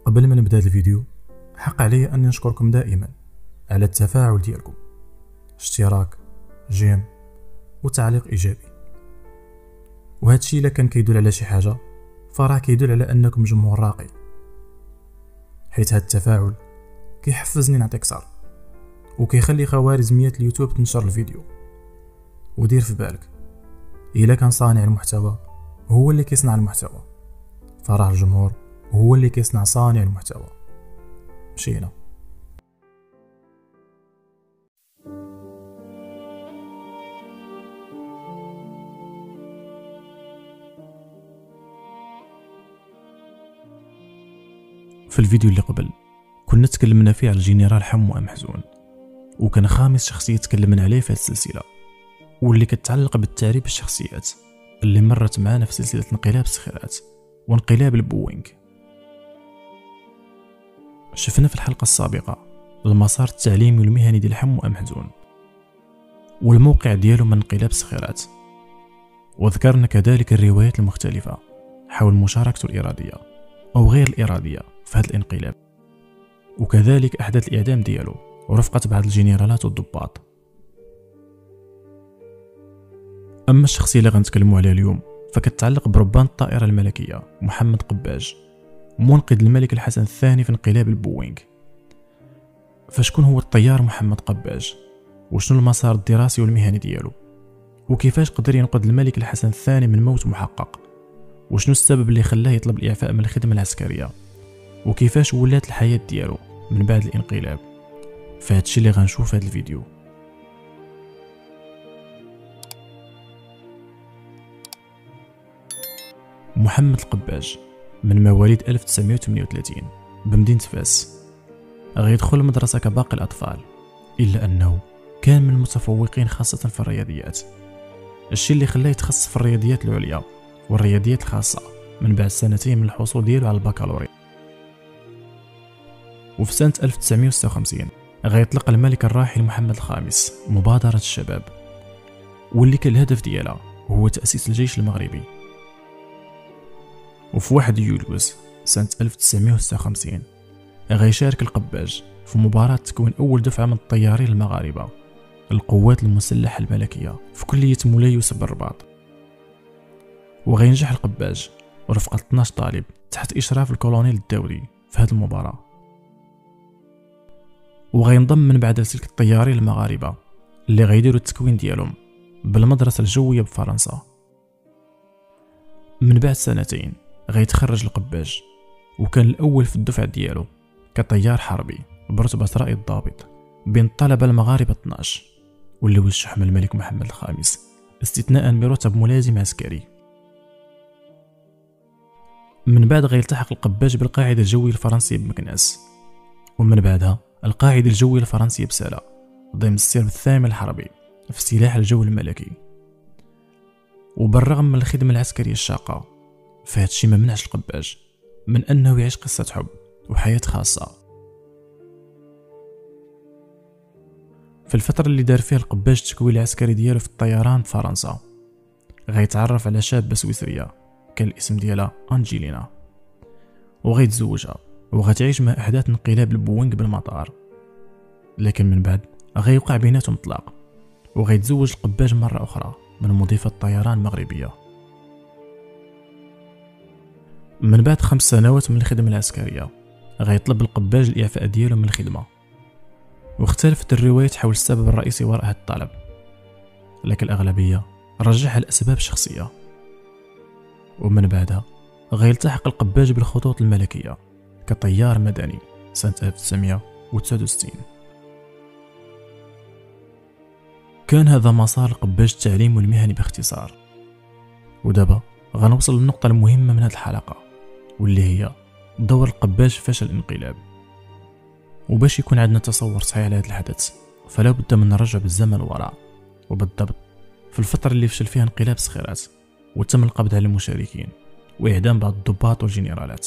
قبل ما نبدا الفيديو حق علي أن نشكركم دائما على التفاعل ديالكم، اشتراك، جيم وتعليق إيجابي. وهذا الشيء الا كان كيدل على شي حاجة فراه كيدل على أنكم جمهور راقي، حيت هذا التفاعل كيحفزني نعطي أكثر وكيخلي خوارزميات اليوتيوب تنشر الفيديو. ودير في بالك الا كان صانع المحتوى هو اللي كيصنع المحتوى، فراه الجمهور هو اللي كيصنع صانع المحتوى. مشينا. في الفيديو اللي قبل كنا تكلمنا فيه على الجنرال حمو أم حزون، وكان خامس شخصية تكلمنا عليه في هذه السلسلة، واللي كتعلق بالتعريب الشخصيات اللي مرت معانا في سلسلة انقلاب السخيرات وانقلاب البوينغ. شفنا في الحلقة السابقة المسار التعليمي والمهني ديال حمو أم حزون والموقع ديالو من انقلاب السخيرات، وذكرنا كذلك الروايات المختلفة حول مشاركته الإرادية أو غير الإرادية في هذا الانقلاب، وكذلك أحداث الإعدام ديالو ورفقة بعض الجنرالات والضباط. أما الشخصية اللي غنتكلموا عليها اليوم فكتتعلق بربان الطائرة الملكية محمد قباج، منقذ الملك الحسن الثاني في انقلاب البوينغ. فشكون هو الطيار محمد قباج، وشنو المسار الدراسي والمهني ديالو، وكيفاش قدر ينقذ الملك الحسن الثاني من موت محقق، وشنو السبب اللي خلاه يطلب الإعفاء من الخدمة العسكرية، وكيفاش ولات الحياة ديالو من بعد الانقلاب. فهاد الشيء اللي غنشوف في هذا الفيديو. محمد القباج من مواليد 1938 بمدينة فاس، غيدخل المدرسة كباقي الأطفال، إلا أنه كان من المتفوقين خاصة في الرياضيات، الشيء اللي خلاه يتخصص في الرياضيات العليا والرياضيات الخاصة من بعد سنتين من الحصول ديالو على البكالوريا. وفي سنة 1956 غيطلق الملك الراحل محمد الخامس مبادرة الشباب، واللي كان الهدف ديالها هو تأسيس الجيش المغربي. وفي 1 يوليوز سنة 1956 غيشارك القباج في مباراة تكوين أول دفعة من الطيارين المغاربة القوات المسلحة الملكية في كلية مولاي يوسف بالرباط. وغينجح القباج ورفقة 12 طالب تحت إشراف الكولونيل الداودي في هذه المباراة، وغينضم من بعد لسلك الطيارين المغاربة اللي غيديروا التكوين ديالهم بالمدرسة الجوية بفرنسا. من بعد سنتين غيتخرج القباج، وكان الأول في الدفعة ديالو كطيار حربي برتبة رائد ضابط بين الطلبة المغاربة 12، واللي وشح من الملك محمد الخامس استثناء برتب ملازم عسكري. من بعد غيلتحق القباج بالقاعدة الجوية الفرنسية بمكناس، ومن بعدها القاعدة الجوية الفرنسية بسالة ضمن السرب الثامن الحربي في سلاح الجو الملكي. وبالرغم من الخدمة العسكرية الشاقة، فهاد الشيء ما منعش القباج من أنه يعيش قصة حب وحياة خاصة. في الفترة اللي دار فيها القباج التكوين العسكري ديالو في الطيران بفرنسا غيتعرف على شابة سويسرية كان الاسم ديالها أنجيلينا، وغيتزوجها وغتعيش مع أحداث انقلاب البوينغ بالمطار. لكن من بعد غيوقع بيناتهم طلاق، وغيتزوج القباج مرة أخرى من مضيفة طيران مغربية. من بعد 5 سنوات من الخدمة العسكرية غيطلب القباج الإعفاء ديالو من الخدمة، واختلفت الروايات حول السبب الرئيسي وراء هذا الطلب، لكن الأغلبية رجحها لأسباب شخصية. ومن بعدها غيلتحق القباج بالخطوط الملكية كطيار مدني سنة 1969. كان هذا مسار القباج التعليم والمهني باختصار. ودابا غنوصل للنقطة المهمة من هذه الحلقة، واللي هي دور القباج في فشل الانقلاب. وباش يكون عندنا تصور صحيح على هذا الحدث فلا بد من نرجع بالزمن وراء، وبالضبط في الفترة اللي فشل فيها انقلاب السخيرات وتم القبض على المشاركين وإعدام بعض الضباط والجنرالات.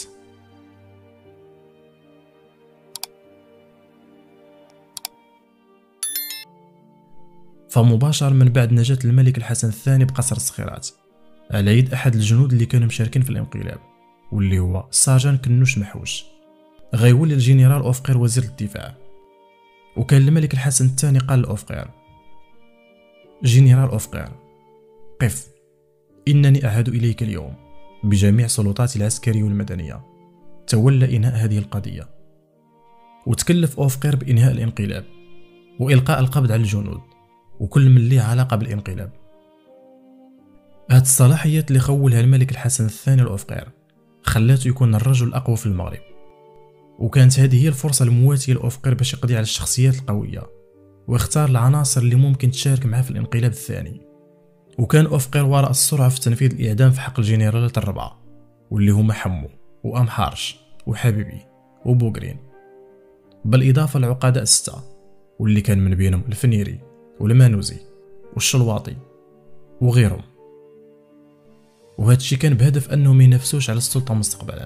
فمباشرة من بعد نجاة الملك الحسن الثاني بقصر السخيرات على يد أحد الجنود اللي كانوا مشاركين في الانقلاب، واللي هو الساجان كنوش محوش، غيولي الجنرال أوفقير وزير الدفاع. وكان الملك الحسن الثاني قال لأوفقير: جنرال أوفقير، قف، إنني أعهد إليك اليوم بجميع سلطاتي العسكرية والمدنية تولى إنهاء هذه القضية. وتكلف أوفقير بإنهاء الانقلاب وإلقاء القبض على الجنود وكل من ليه علاقة بالانقلاب. هاد الصلاحيات اللي خولها الملك الحسن الثاني لأوفقير خلاته يكون الرجل الأقوى في المغرب، وكانت هذه هي الفرصة المواتية لأوفقير باش يقضي على الشخصيات القوية واختار العناصر اللي ممكن تشارك معاه في الانقلاب الثاني. وكان أوفقير وراء السرعة في تنفيذ الإعدام في حق الجنرالات الربعة، واللي هما حمو وأمحارش وحبيبي وبوغرين، بالإضافة للعقداء الستة، واللي كان من بينهم الفنيري والمانوزي والشلواطي وغيرهم. وهادشي كان بهدف أنهم ينافسوش على السلطة مستقبلا.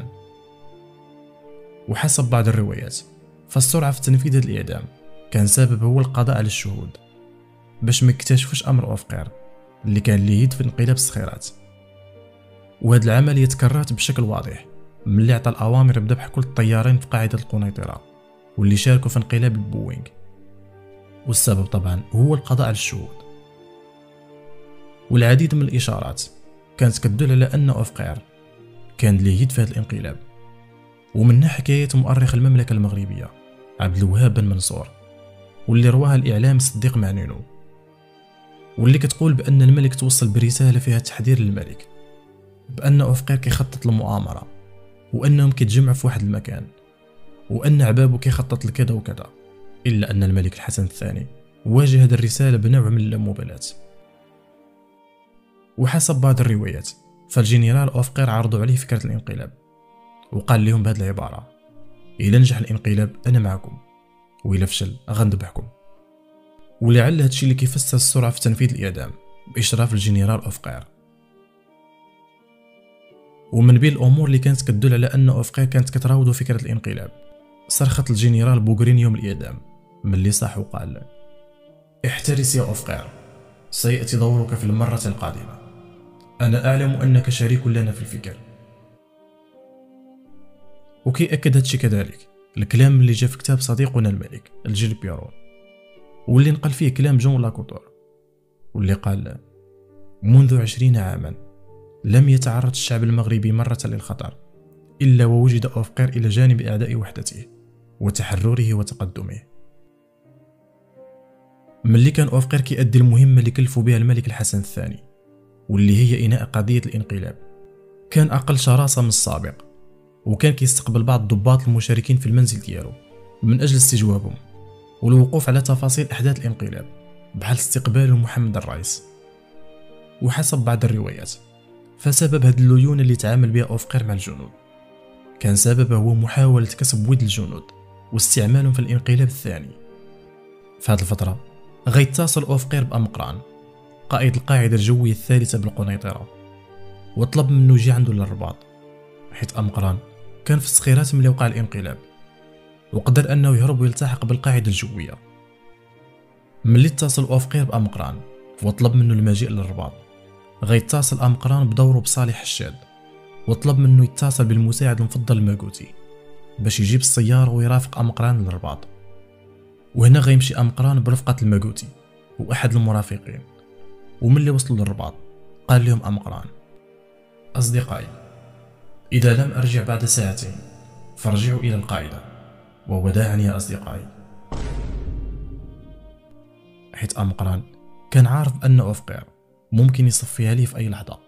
وحسب بعض الروايات فالسرعة في تنفيذ هذا الإعدام كان سبب هو القضاء على الشهود باش ما يكتشفوش أمر أوفقير اللي كان ليه يد في انقلاب الصخيرات. وهاد العملية تكررت بشكل واضح ملي عطى الأوامر بذبح كل الطيارين في قاعدة القنيطرة واللي شاركوا في انقلاب البوينغ، والسبب طبعا هو القضاء على الشهود. والعديد من الإشارات كانت كتدل على أن أوفقير كان ليه يد في هذا الانقلاب، ومنها حكاية مؤرخ المملكة المغربية عبد الوهاب بن منصور واللي رواها الإعلام صديق معنينو، واللي كتقول بأن الملك توصل برسالة فيها تحذير للملك بأن أوفقير كيخطط لمؤامرة، وأنهم كيتجمعوا في واحد المكان، وأن عبابه كيخطط لكذا وكذا. إلا أن الملك الحسن الثاني واجه هذه الرسالة بنوع من اللامبالاة. وحسب بعض الروايات فالجنرال أوفقير عرضوا عليه فكرة الانقلاب وقال لهم بهذه العبارة: إذا نجح الانقلاب أنا معكم، وإذا فشل غنذبحكم. ولعل هادشي اللي كيفسر السرعة في تنفيذ الإعدام بإشراف الجنرال أوفقير. ومن بين الأمور اللي كانت كتدل على أن أوفقير كانت كتراودو فكرة الانقلاب صرخت الجنرال بوغرين يوم الإعدام ملي صاح وقال: احترس يا أوفقير، سيأتي دورك في المرة القادمة، أنا أعلم أنك شريك لنا في الفكر. وكي أكد هادشي كذلك الكلام اللي جا في كتاب صديقنا الملك الجيل بيرون، واللي نقل فيه كلام جون لاكوتور، واللي قال: منذ 20 عاما لم يتعرض الشعب المغربي مرة للخطر إلا ووجد أوفقير إلى جانب أعداء وحدته وتحرره وتقدمه. ملي كان أوفقير كيأدي المهمة اللي كلفوا بها الملك الحسن الثاني، واللي هي إنهاء قضية الانقلاب، كان أقل شراسة من السابق، وكان كيستقبل بعض الضباط المشاركين في المنزل ديالو من أجل استجوابهم والوقوف على تفاصيل أحداث الانقلاب بحال استقبال محمد الرئيس. وحسب بعض الروايات فسبب هاد الليونة اللي تعامل بها أوفقير مع الجنود كان سببه هو محاولة كسب ود الجنود واستعمالهم في الانقلاب الثاني. في هذه الفترة غيتصل أوفقير بأمقران قائد القاعدة الجوية الثالثة بالقنيطرة، وطلب منه يجي عنده للرباط، حيث أمقران كان في الصخيرات ملي وقع الانقلاب، وقدر أنه يهرب ويلتحق بالقاعدة الجوية. ملي اتصل أوفقير بأمقران وطلب منه المجيء للرباط، غيتصل أمقران بدوره بصالح الشاد وطلب منه يتصل بالمساعد المفضل الماكوتي باش يجيب السيارة ويرافق أمقران للرباط. وهنا غيمشي أمقران برفقة الماكوتي وأحد المرافقين. وملي وصلوا للرباط قال لهم أمقران: أصدقائي، إذا لم أرجع بعد ساعتين فارجعوا إلى القاعدة، ووداعا يا أصدقائي. حيث أمقران كان عارف أن أوفقير ممكن يصفيها ليه في أي لحظة.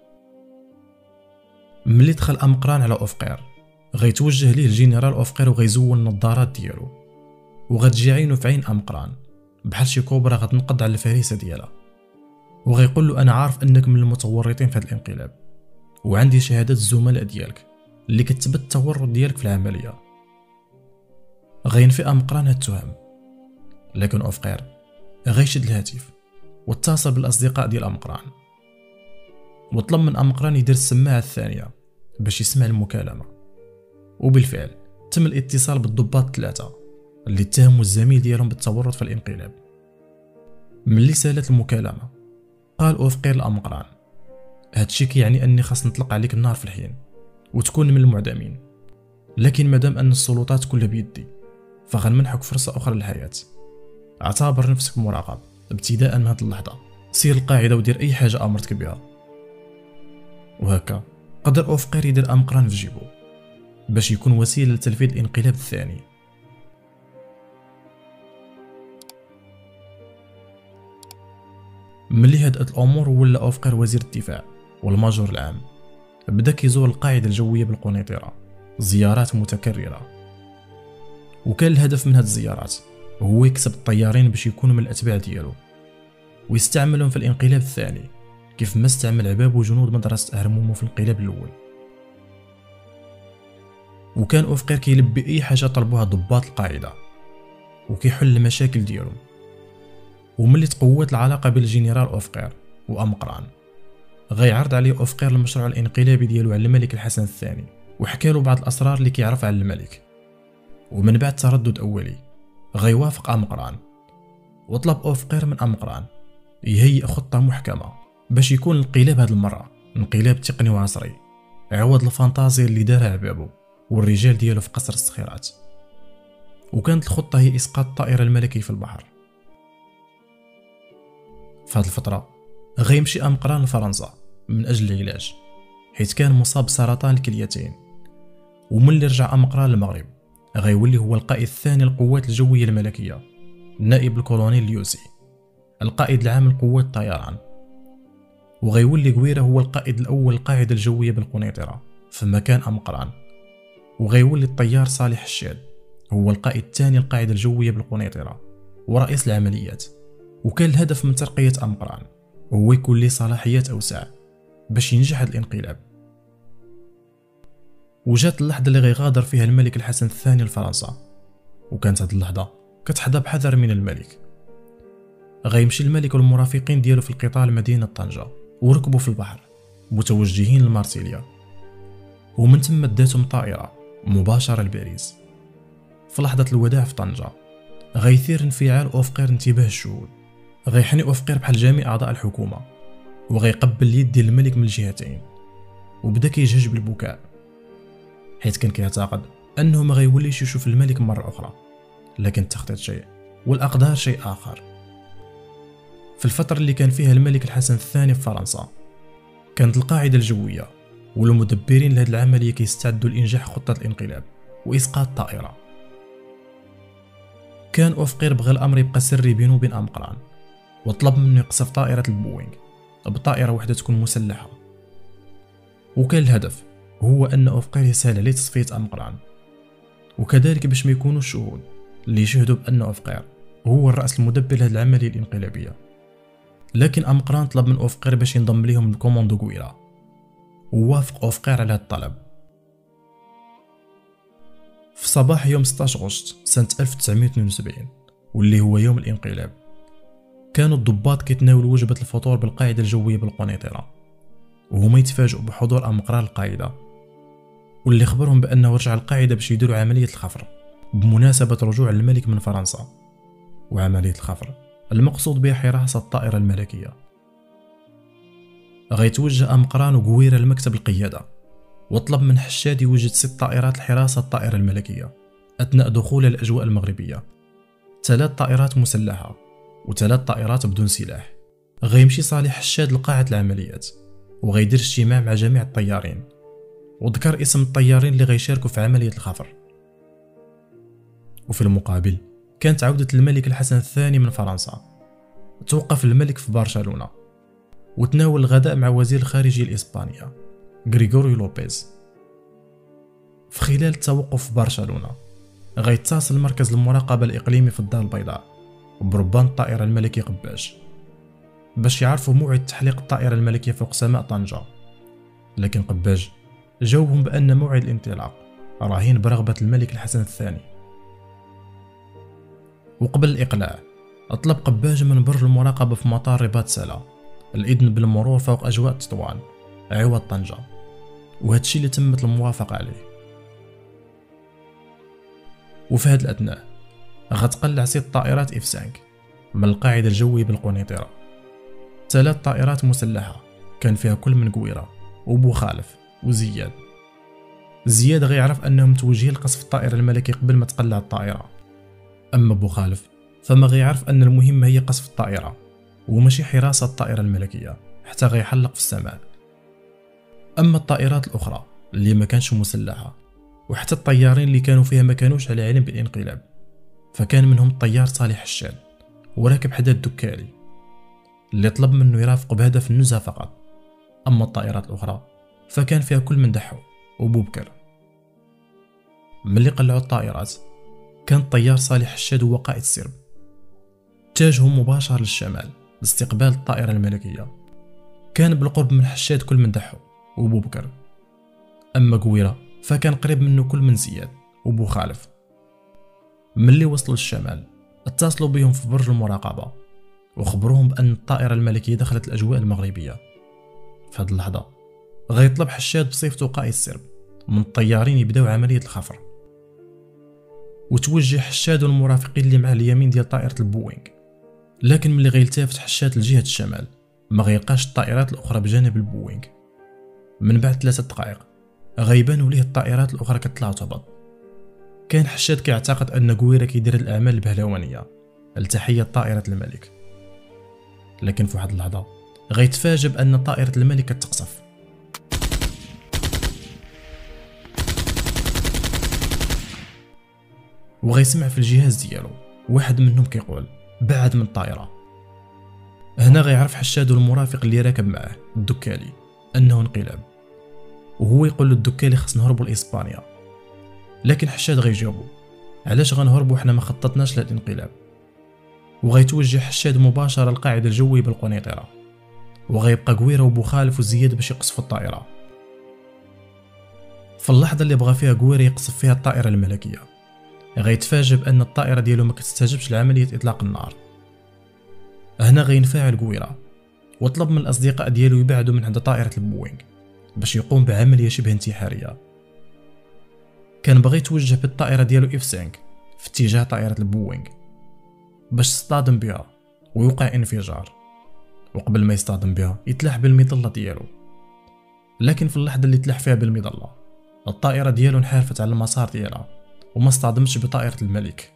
ملي دخل أمقران على أوفقير غيتوجه ليه الجنرال أوفقير وغيزول النظارات ديالو، وغتجي عينو في عين أمقران بحال شي كوبرا غتنقض على الفريسة ديالها، وغيقول له: أنا عارف أنك من المتورطين في هذا الانقلاب، وعندي شهادات الزملاء ديالك اللي كتثبت التورط ديالك في العملية. غينفي أمقران هاد التهم، لكن أوفقير غيشد الهاتف واتصل بالأصدقاء ديال أمقران وطلب من أمقران يدير السماعة الثانية باش يسمع المكالمة. وبالفعل تم الاتصال بالضباط الثلاثة اللي اتهموا الزميل ديالهم بالتورط في الانقلاب. ملي سالت المكالمة قال أوفقير لأمقران: هادشي كيعني أني خاص نطلق عليك النار في الحين وتكون من المعدمين، لكن مادام أن السلطات كلها بيدي فغنمنحك فرصة أخرى للحياة. اعتبر نفسك مراقب ابتداء من هذه اللحظة، سير القاعدة ودير أي حاجة أمرتك بها. وهكا قدر أوفقير يدير أمقران في جيبو باش يكون وسيلة لتنفيذ الانقلاب الثاني. ملي هدأت الأمور ولا أوفقير وزير الدفاع والماجور العام، بدا كيزور القاعدة الجوية بالقنيطرة زيارات متكررة، وكان الهدف من هاد الزيارات هو يكسب الطيارين باش يكونوا من الأتباع ديالو ويستعملهم في الانقلاب الثاني كيف ما استعمل عباب وجنود مدرسة أهرمومو في الانقلاب الأول. وكان أوفقير كيلبي أي حاجة طلبوها ضباط القاعدة وكيحل المشاكل ديالهم. وملي تقوت العلاقة بين الجنرال أوفقير وأمقران، غيعرض عليه أوفقير المشروع الانقلابي ديالو على الملك الحسن الثاني وحكى بعض الأسرار اللي كيعرف على الملك. ومن بعد تردد أولي غيوافق أمقران، وطلب أوفقير من أمقران يهيئ خطة محكمة باش يكون الانقلاب هاد المرة انقلاب تقني وعصري عوض الفانتازيا اللي دارها عبابو والرجال ديالو في قصر الصخيرات. وكانت الخطة هي إسقاط الطائرة الملكي في البحر. في هاد الفترة غيمشي أمقران لفرنسا من أجل العلاج حيث كان مصاب بسرطان الكليتين. ومن رجع أمقران للمغرب غيولي هو القائد الثاني للقوات الجوية الملكية، نائب الكولونيل اليوسي القائد العام لقوات الطيران. وغيولي قويرة هو القائد الأول للقاعدة الجوية بالقنيطرة في مكان أمقران. وغيولي الطيار صالح الشاد هو القائد الثاني للقاعدة الجوية بالقنيطرة ورئيس العمليات. وكان الهدف من ترقية أمقران هو يكون ليه صلاحيات أوسع باش ينجح هذا الانقلاب. وجات اللحظة اللي غيغادر فيها الملك الحسن الثاني لفرنسا، وكانت هذه اللحظة كتحظى بحذر من الملك. غيمشي الملك والمرافقين ديالو في القطار لمدينة طنجة وركبوا في البحر متوجهين لمارسيليا، ومن ثم داتهم طائرة مباشرة لباريس. في لحظة الوداع في طنجة غيثير انفعال أوفقير انتباه الشهود، غيحني أوفقير بحال جميع أعضاء الحكومة وغيقبل اليد ديال الملك من الجهتين، وبدا كيجهج بالبكاء حيث كان كيعتقد أنه ما غيوليش يشوف الملك مرة أخرى. لكن التخطيط شيء والأقدار شيء آخر. في الفترة اللي كان فيها الملك الحسن الثاني في فرنسا كانت القاعدة الجوية والمدبرين لهذه العملية كيستعدوا لإنجاح خطة الانقلاب وإسقاط الطائرة. كان أوفقير بغى الأمر يبقى سري بينه وبين أمقران، وطلب منه يقصف طائرة البوينغ بطائرة واحدة تكون مسلحة. وكان الهدف هو أن أوفقير يسهل عليه تصفية أمقران، وكذلك باش ما يكونوا الشهود اللي يشهدوا بأن أوفقير هو الرأس المدبر لهذه العملية الانقلابية. لكن أمقران طلب من أوفقير باش ينضم ليهم الكوموندو قويرة، ووافق أوفقير على هذا الطلب. في صباح يوم 16 غشت سنة 1972 واللي هو يوم الانقلاب، كانوا الضباط كيتناولوا وجبة الفطور بالقاعدة الجوية بالقنيطرة، وهما يتفاجئوا بحضور أمقران القاعدة واللي خبرهم بأنه رجع القاعدة باش يديروا عملية الخفر بمناسبة رجوع الملك من فرنسا. وعملية الخفر المقصود بها حراسة الطائرة الملكية. غيتوجه أمقران وقويرة لمكتب القيادة وطلب من حشاد يوجد 6 طائرات لحراسة الطائرة الملكية أثناء دخولها الأجواء المغربية، 3 طائرات مسلحة و3 طائرات بدون سلاح. غيمشي صالح حشاد لقاعة العمليات وغيدير اجتماع مع جميع الطيارين، وذكر اسم الطيارين اللي غيشاركوا في عملية الخفر. وفي المقابل كانت عودة الملك الحسن الثاني من فرنسا. توقف الملك في برشلونة وتناول الغداء مع وزير الخارجية الإسبانية غريغوريو لوبيز. في خلال التوقف في برشلونة غيتصل مركز المراقبة الإقليمي في الدار البيضاء بربان الطائرة الملكي قباج باش يعرفوا موعد تحليق الطائرة الملكية فوق سماء طنجة. لكن قباج جاوبهم بأن موعد الانطلاق راهين برغبة الملك الحسن الثاني. وقبل الإقلاع أطلب قباج من بر المراقبة في مطار رباط سلا الإذن بالمرور فوق أجواء تطوان عوض طنجة، وهادشي اللي تمت الموافقة عليه. وفي هاد الأثناء غتقلع 6 طائرات F5 من القاعدة الجوية بالقنيطرة، 3 طائرات مسلحة كان فيها كل من قويرة وبوخالف وزياد. زياد غيعرف أنهم متوجهين لقصف الطائرة الملكي قبل ما تقلع الطائرة. أما بوخالف فما غيعرف أن المهمة هي قصف الطائرة وماشي حراسة الطائرة الملكية حتى غيحلق في السماء. أما الطائرات الأخرى اللي ما كانش مسلحة وحتى الطيارين اللي كانوا فيها ما كانوش على علم بالانقلاب، فكان منهم الطيار صالح حشاد وراكب حدا الدكالي اللي طلب منه يرافق بهدف النزهة فقط. أما الطائرات الأخرى فكان فيها كل من دحو وبوبكر. ملي قلعوا الطائرات كان الطيار صالح حشاد هو قائد السرب، اتجهوا مباشر للشمال لاستقبال الطائرة الملكية. كان بالقرب من حشاد كل من دحو وبوبكر. أما قويرة فكان قريب منه كل من زياد وبوخالف. ملي وصلوا للشمال اتصلوا بهم في برج المراقبة وخبروهم بأن الطائرة الملكية دخلت الأجواء المغربية. في هذه اللحظة غيطلب حشاد بصفته قائد السرب من الطيارين يبداو عملية الخفر، وتوجه حشاد والمرافقين اللي مع اليمين ديال طائرة البوينغ. لكن ملي غيلتفت حشاد لجهة الشمال ما غيلقاش الطائرات الأخرى بجانب البوينغ. من بعد 3 دقائق غيبانوا ليه الطائرات الأخرى كتطلع وتهبط. كان حشاد كيعتقد أن قويرة كيدير الأعمال البهلوانية لتحية طائرة الملك، لكن في واحد اللحظة غيتفاجأ بأن طائرة الملك كتقصف. وغيسمع في الجهاز ديالو واحد منهم كيقول بعد من الطائرة. هنا غيعرف حشاد والمرافق اللي راكب معاه الدكالي أنه انقلاب، وهو يقول له الدكالي خص نهربوا لإسبانيا. لكن حشاد غيجاوبو علاش غنهربوا حنا ما خططناش للانقلاب. وغيتوجه حشاد مباشرة للقاعدة الجوية بالقنيطرة، وغيبقى قويرة وبوخالف وزياد باش يقصفوا الطائرة. في اللحظة اللي بغى فيها قويرة يقصف فيها الطائرة الملكية غيتفاجئ بأن الطائرة ديالو ما كتستجبش لعملية إطلاق النار. هنا غينفعل قويرة وطلب من الأصدقاء ديالو يبعدوا من عند طائرة البوينغ باش يقوم بعملية شبه انتحارية. كان بغى يتوجه بالطائرة ديالو F5 في اتجاه طائرة البوينغ باش يصطدم بها ويوقع انفجار، وقبل ما يصطدم بها يتلاح بالمظلة ديالو. لكن في اللحظة اللي تلاح فيها بالمظلة الطائرة ديالو انحرفت على المسار ديالها وما اصطدمتش بطائرة الملك.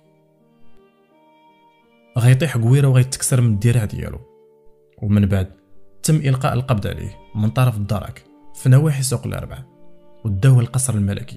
غيطيح قويرة وغيتكسر من الدراع ديالو، ومن بعد تم إلقاء القبض عليه من طرف الدرك في نواحي سوق الأربع وداوه القصر الملكي.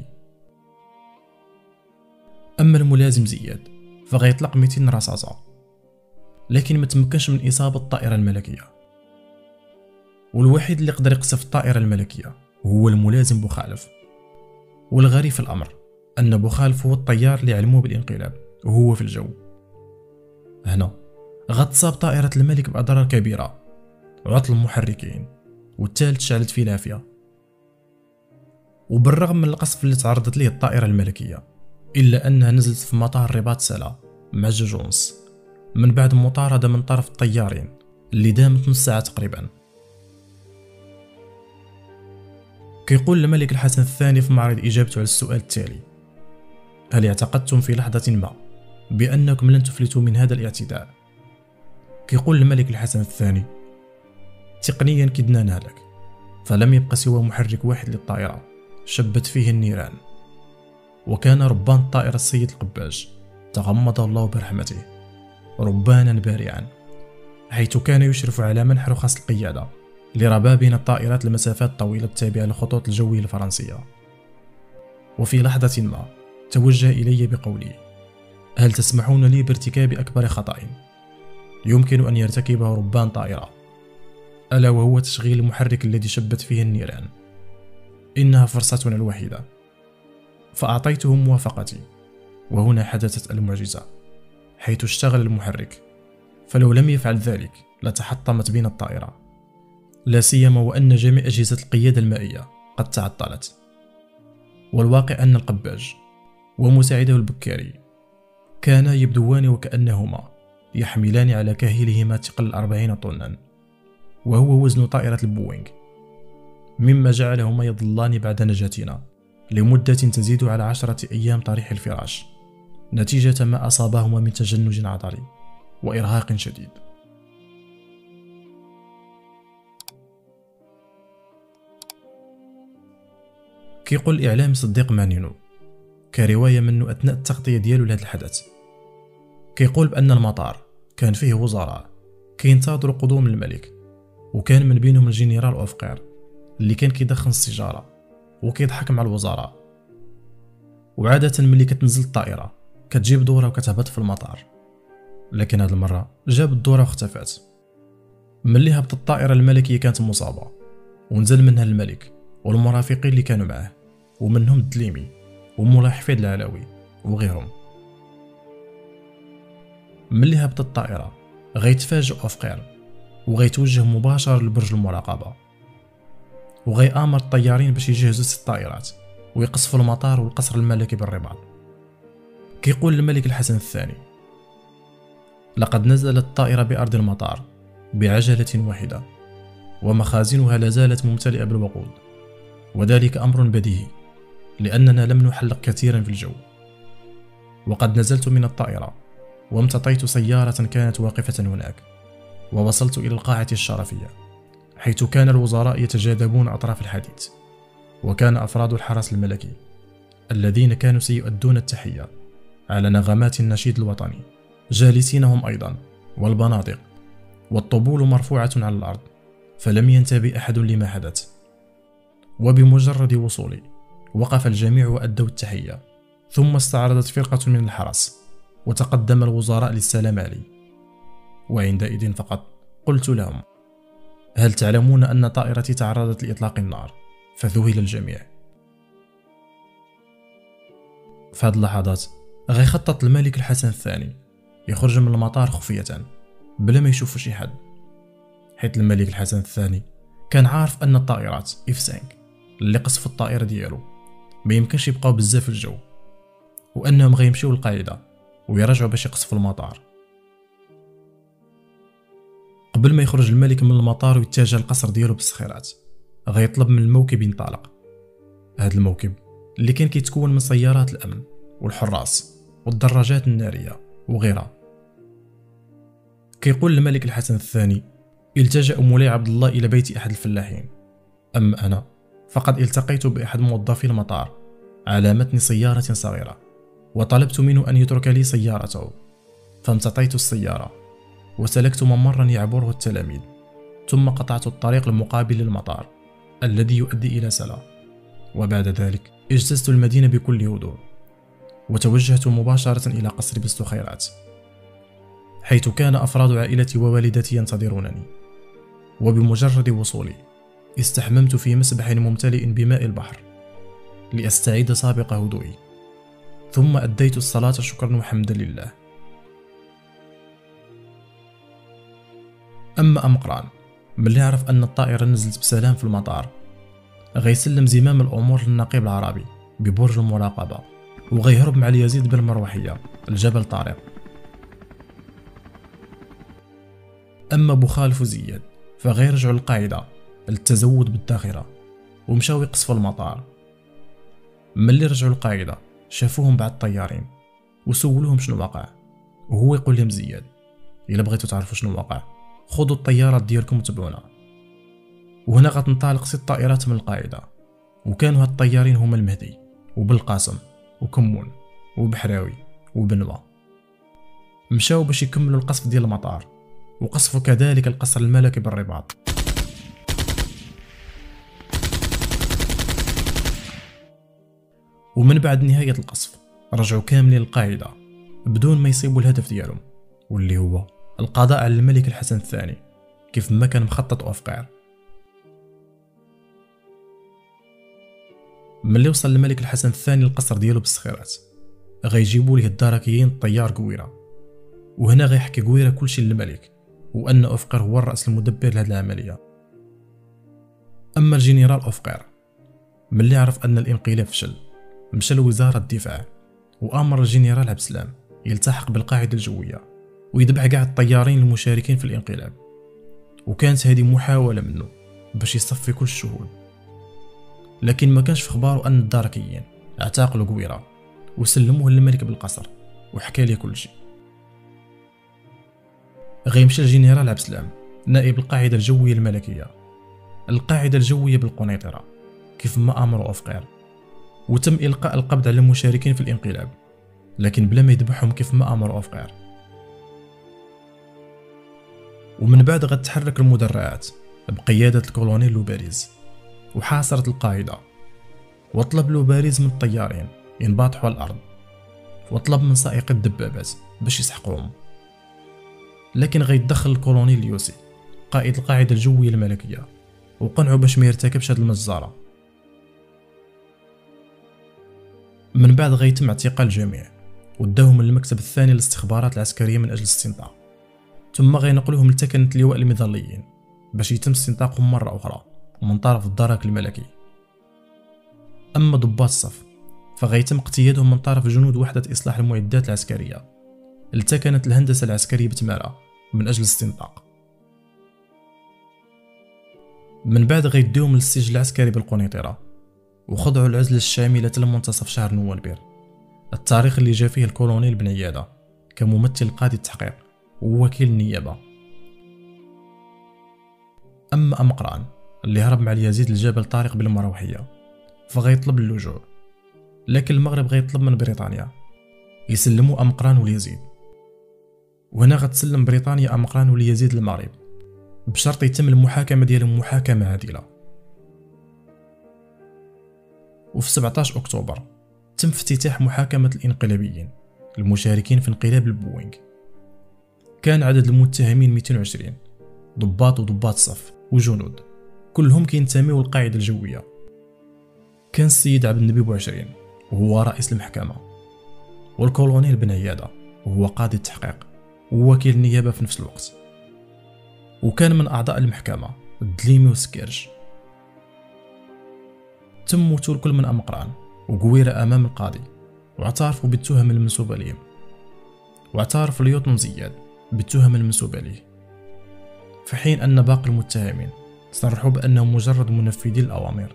أما الملازم زياد فغيطلق 200 رصاصة، لكن ما تمكنش من إصابة الطائرة الملكية. والوحيد اللي قدر يقصف الطائرة الملكية هو الملازم بوخالف. والغريب في الأمر أن بوخالف هو الطيار اللي علموه بالانقلاب وهو في الجو. هنا غتصاب طائرة الملك بأضرار كبيرة وعطل المحركين، والثالث شعلت فيه العافية. وبالرغم من القصف اللي تعرضت ليه الطائرة الملكية إلا أنها نزلت في مطار رباط سلا مع 2:30 من بعد مطاردة من طرف الطيارين اللي دامت نص ساعة تقريبا. كيقول الملك الحسن الثاني في معرض إجابته على السؤال التالي: هل اعتقدتم في لحظة ما بأنكم لن تفلتوا من هذا الاعتداء؟ كيقول الملك الحسن الثاني: تقنيا كدنا نهلك، فلم يبقى سوى محرك واحد للطائرة شبت فيه النيران، وكان ربان الطائرة السيد القباج تغمد الله برحمته ربانا بارعا، حيث كان يشرف على منح رخص القيادة لربابين الطائرات لمسافات طويلة التابعة للخطوط الجوية الفرنسية. وفي لحظة ما توجه إلي بقوله: هل تسمحون لي بارتكاب أكبر خطأ يمكن أن يرتكبه ربان طائرة، ألا وهو تشغيل المحرك الذي شبت فيه النيران؟ إنها فرصتنا الوحيدة. فأعطيته موافقتي، وهنا حدثت المعجزة، حيث اشتغل المحرك، فلو لم يفعل ذلك لتحطمت بنا الطائرة، لا سيما وأن جميع أجهزة القيادة المائية قد تعطلت. والواقع أن القباج ومساعده البكاري كانا يبدوان وكأنهما يحملان على كاهلهما ثقل 40 طنا، وهو وزن طائرة البوينغ، مما جعلهما يظلان بعد نجاتنا لمدة تزيد على 10 أيام طريح الفراش، نتيجة ما أصابهما من تجنج عضلي وإرهاق شديد. كيقول الإعلامي صديق مانينو كرواية منه أثناء التغطية ديالو لهذا الحدث، كيقول بأن المطار كان فيه وزراء كينتظروا قدوم الملك، وكان من بينهم الجنرال أوفقير اللي كان كيدخن السيجارة وكيضحك مع الوزراء. وعادة ملي كتنزل الطائرة كتجيب دورة وكتهبط في المطار، لكن هذه المرة جاب الدورة واختفت. ملي هبطت الطائرة الملكية كانت مصابة، ونزل منها الملك والمرافقين اللي كانوا معه، ومنهم الدليمي ومولاي حفيظ العلوي وغيرهم. ملي هبطت الطائرة غيتفاجئ أوفقير وغيتوجه مباشرة لبرج المراقبة، وغيأمر الطيارين باش يجهزوا 6 طائرات ويقصفوا المطار والقصر الملكي بالرباط. كيقول الملك الحسن الثاني: لقد نزلت الطائرة بأرض المطار بعجلة واحدة، ومخازنها لازالت ممتلئة بالوقود، وذلك أمر بديهي لأننا لم نحلق كثيرا في الجو. وقد نزلت من الطائرة وامتطيت سيارة كانت واقفة هناك، ووصلت إلى القاعة الشرفية حيث كان الوزراء يتجاذبون أطراف الحديث، وكان أفراد الحرس الملكي الذين كانوا سيؤدون التحية على نغمات النشيد الوطني جالسين هم أيضا، والبنادق والطبول مرفوعة على الأرض، فلم ينتبه أحد لما حدث. وبمجرد وصولي وقف الجميع وأدوا التحية، ثم استعرضت فرقة من الحرس وتقدم الوزراء للسلام علي، وعندئذ فقط قلت لهم: هل تعلمون أن طائرتي تعرضت لإطلاق النار؟ فذهل الجميع. في هذه اللحظات غيخطط الملك الحسن الثاني يخرج من المطار خفية بلا ما يشوف شي حد، حيث الملك الحسن الثاني كان عارف أن الطائرات F5 اللي قصف الطائرة ديالو ما يمكنش يبقاو بزاف في الجو، وأنهم غيمشيو للقاعدة ويرجعوا باش يقصفوا المطار. قبل ما يخرج الملك من المطار ويتجه القصر ديالو بالسخيرات، غيطلب من الموكب ينطلق. هذا الموكب اللي كان كيتكون من سيارات الأمن والحراس والدراجات النارية وغيرها. كيقول الملك الحسن الثاني: التجأ مولاي عبد الله إلى بيت أحد الفلاحين، أما أنا فقد التقيت بأحد موظفي المطار على متن سيارة صغيرة، وطلبت منه أن يترك لي سيارته، فامتطيت السيارة وسلكت ممرا يعبره التلاميذ، ثم قطعت الطريق المقابل للمطار الذي يؤدي إلى سلا، وبعد ذلك اجتزت المدينة بكل هدوء، وتوجهت مباشرة إلى قصر بستخيرات، حيث كان أفراد عائلتي ووالدتي ينتظرونني. وبمجرد وصولي استحممت في مسبح ممتلئ بماء البحر لأستعيد سابق هدوئي، ثم أديت الصلاة شكرا وحمدا لله. أما أمقران ملي عرف أن الطائرة نزلت بسلام في المطار، غيسلم زمام الأمور للنقيب العربي ببرج المراقبة، وغيهرب مع اليزيد بن مروحية الجبل طارق. أما بخالف وزياد فغيرجعوا للقاعدة للتزود بالذخيرة ومشاو يقصفوا المطار. ملي رجعوا للقاعدة شافوهم بعض الطيارين وسولوهم شنو وقع، وهو يقول لهم: زياد، إلا بغيتوا تعرفوا شنو وقع خذوا الطيارات ديالكم وتبعونا. وهنا غتنطلق 6 طائرات من القاعدة، وكانوا هاد الطيارين هما المهدي وبالقاسم وكمون وبحراوي وبنوة. مشاو باش يكملوا القصف ديال المطار، وقصفوا كذلك القصر الملكي بالرباط. ومن بعد نهاية القصف رجعوا كاملين للقاعدة بدون ما يصيبوا الهدف ديالهم، واللي هو القضاء على الملك الحسن الثاني كيف ما كان مخطط أوفقير. ملي وصل الملك الحسن الثاني للقصر ديالو بالسخيرات غيجيبوا ليه الدركيين الطيار قويرة، وهنا غيحكي قويرة كلشي للملك وأن أوفقير هو الرأس المدبر لهذه العملية. أما الجنرال أوفقير ملي عرف أن الانقلاب فشل مشى لوزارة الدفاع وأمر الجنرال عبد السلام يلتحق بالقاعدة الجوية ويذبح كاع الطيارين المشاركين في الانقلاب، وكانت هذه محاولة منه باش يصفي كل الشهود. لكن ما كانش في اخباره ان الداركيين اعتقلوا قويرة وسلموه للملك بالقصر وحكى ليه كل شيء. غيمشي الجنرال عبد السلام نائب القاعدة الجوية الملكية القاعدة الجوية بالقنيطرة كيف ما أمر أوفقير وتم إلقاء القبض على المشاركين في الانقلاب، لكن بلا ما يذبحهم كيف ما أمر أوفقير. ومن بعد غتحرك المدرعات بقيادة الكولونيل لوباريز وحاصرت القاعدة، وطلب لوباريز من الطيارين ينباطحوا على الأرض، وطلب من سائق الدبابات باش يسحقوهم، لكن غيتدخل الكولونيل ليوسي قائد القاعدة الجوية الملكية وقنعوا باش ما يرتكبش هاد المجزرة. من بعد غيتم اعتقال الجميع وداهم للمكتب الثاني للاستخبارات العسكرية من أجل الاستنطاق، ثم غينقلوهم لتكنة لواء المظليين باش يتم استنطاقهم مرة أخرى من طرف الدرك الملكي. أما ضباط الصف فغيتم اقتيادهم من طرف جنود وحدة إصلاح المعدات العسكرية لتكنة الهندسة العسكرية بتمارة من أجل الاستنطاق. من بعد غيديهم للسجن العسكري بالقنيطرة وخضعوا العزلة الشاملة لمنتصف شهر نوفمبر، التاريخ اللي جا فيه الكولونيل بن عيادة كممثل قاضي التحقيق ووكيل النيابة. أما أمقران اللي هرب مع اليزيد لجبل طارق بالمروحية فغيطلب اللجوء، لكن المغرب غيطلب من بريطانيا يسلموا أمقران واليزيد، وهنا غتسلم بريطانيا أمقران واليزيد للمغرب بشرط يتم المحاكمة ديالهم محاكمة عادلة. وفي 17 أكتوبر تم افتتاح محاكمة الانقلابيين المشاركين في انقلاب البوينغ. كان عدد المتهمين 220 ضباط وضباط صف وجنود، كلهم كينتميوا للقاعدة الجوية. كان السيد عبد النبي بوعشرين وهو رئيس المحكمة، والكولونيل بن عيادة وهو قاضي التحقيق ووكيل النيابة في نفس الوقت. وكان من أعضاء المحكمة الدليمي وسكيرج. تم وتور كل من أمقران وقويرة أمام القاضي واعترفوا بالتهم المنسوبة لهم، واعترف ليوطن زياد بالتهم المنسوبة ليه، في حين أن باقي المتهمين صرحوا بأنهم مجرد منفذي الأوامر.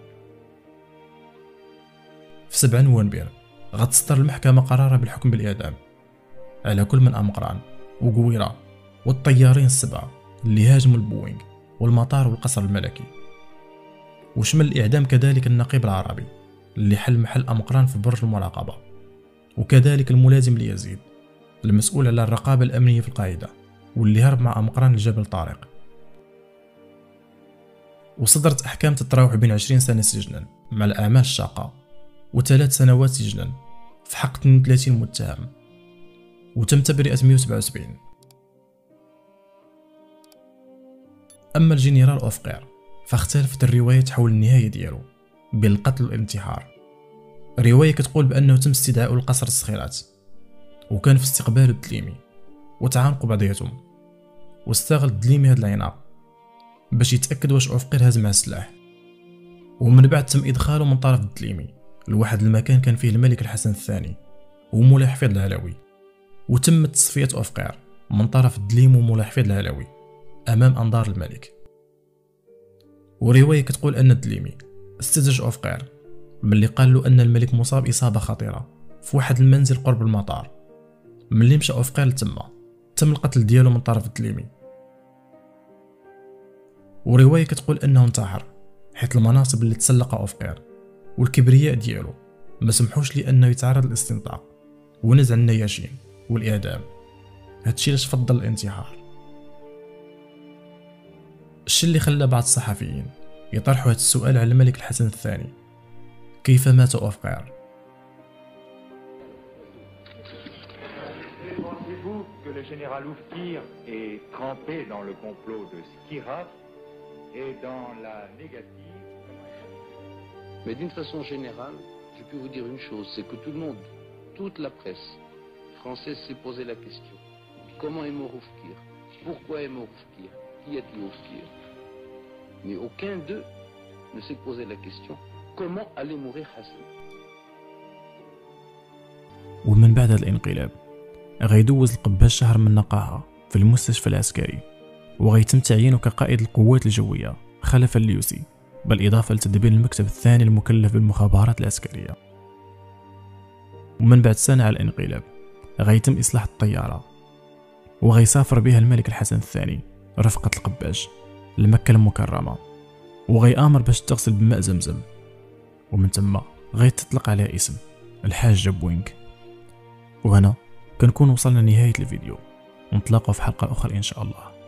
في 7 نوفمبر غتصدر المحكمة قرارها بالحكم بالإعدام على كل من أمقران وقويرة والطيارين السبعة اللي هاجموا البوينغ والمطار والقصر الملكي، وشمل الإعدام كذلك النقيب العربي اللي حل محل أمقران في برج المراقبة، وكذلك الملازم ليزيد المسؤول على الرقابة الأمنية في القاعدة واللي هرب مع أمقران لجبل طارق. وصدرت أحكام تتراوح بين 20 سنة سجنا مع الأعمال الشاقة و3 سنوات سجنا في حق 32 متهم، وتم تبرئة 177. أما الجنرال أوفقير فاختلفت الروايات حول النهاية ديالو بين القتل والانتحار. رواية كتقول بأنه تم استدعاء لقصر الصخيرات وكان في استقبال الدليمي وتعانقوا بعضياتهم، واستغل الدليمي هاد العناق باش يتأكد واش أوفقير هاز مع السلاح. ومن بعد تم إدخاله من طرف الدليمي لواحد المكان كان فيه الملك الحسن الثاني ومولاي حفيظ العلوي، وتم تصفية أوفقير من طرف الدليم ومولاي حفيظ العلوي أمام أنظار الملك. ورواية كتقول أن الدليمي استدرج أوفقير ملي قال له أن الملك مصاب إصابة خطيرة في واحد المنزل قرب المطار. ملي مشى أوفقير لتما تم القتل ديالو من طرف الدليمي. ورواية كتقول أنه انتحر حيث المناصب اللي تسلق أوفقير والكبرياء ديالو ما سمحوش لي أنه يتعرض للاستنطاق ونزع النياشين والإعدام، هادشي لاش فضل الانتحار. الشي اللي خلى بعض الصحفيين يطرحوا هذا السؤال على الملك الحسن الثاني: كيف مات أوفقير؟ Pensez-vous que le général Oufkir est trempé dans le complot de Skira et dans la négative? Mais d'une façon générale, je peux vous dire une chose, c'est que tout le monde, toute la presse française s'est posé la question. Comment est mort Oufkir? Pourquoi est mort Oufkir? Qui a tué Oufkir? Mais aucun d'eux ne s'est posé la question comment allait mourir Hassan. ومن بعد الانقلاب غيدوز القباش شهر من نقاهة في المستشفى العسكري، وغيتم تعيينه كقائد القوات الجوية خلف الليوسي، بالإضافة لتدبير المكتب الثاني المكلف بالمخابرات العسكرية. ومن بعد سنة على الانقلاب غيتم إصلاح الطيارة وغيسافر بها الملك الحسن الثاني رفقة القباش لمكة المكرمة، وغيأمر باش تغسل بماء زمزم، ومن ثم غيتطلق على اسم الحاج بوينك. وهنا كنكون وصلنا لنهاية الفيديو، ونتلاقوا في حلقة أخرى إن شاء الله.